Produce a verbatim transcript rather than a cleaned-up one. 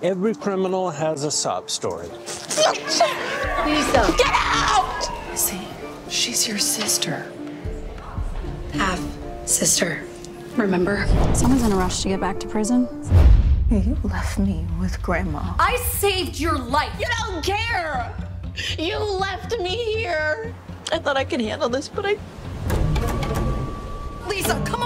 Every criminal has a sob story. Lisa, get out! See, she's your sister. Half sister. Remember? Someone's in a rush to get back to prison. You left me with Grandma. I saved your life. You don't care. You left me here. I thought I could handle this, but I... Lisa, come on.